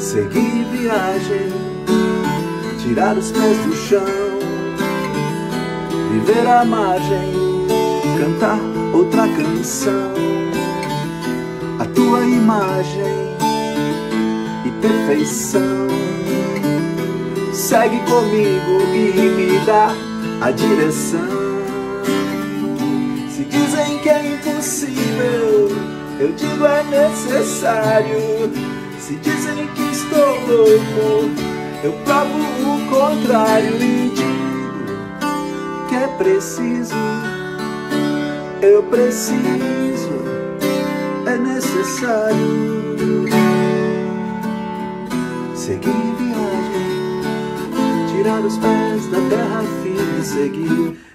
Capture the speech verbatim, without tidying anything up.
seguir viagem, tirar os pés do chão, viver à margem, cantar outra canção. A tua imagem e perfeição, segue comigo e me dá a direção. Se dizem que é impossível, eu digo é necessário. Se dizem que estou louco, eu provo o contrário e digo que é preciso, eu preciso, é necessário seguir viagem, tirar os pés da terra a fim de seguir.